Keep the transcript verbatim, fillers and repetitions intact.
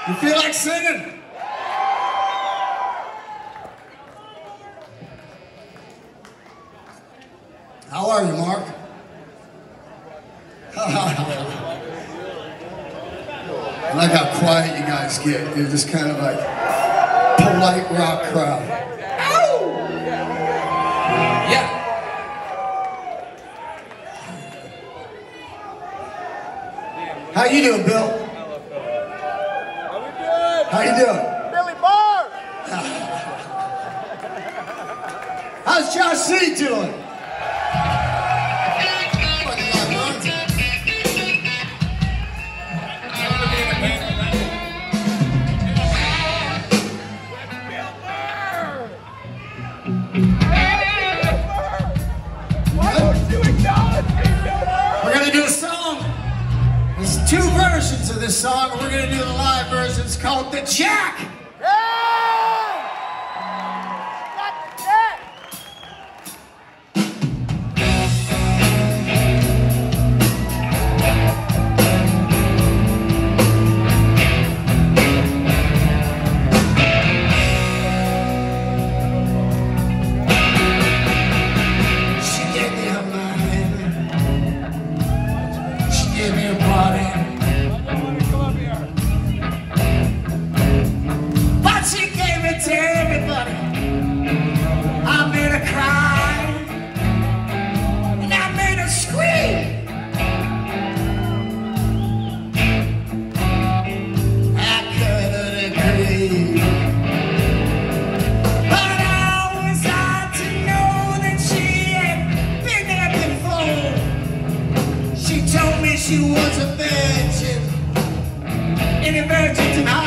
You feel like singing? How are you, Mark? I like how quiet you guys get. You're just kind of like polite rock crowd. Ow! Yeah. How you doing, Bill? How you doing? Billy Barr! How's Josh C doing? We're gonna do a song. There's two versions of this song, and we're gonna do the live version. It's called The Jack. She was a virgin, and a virgin tonight.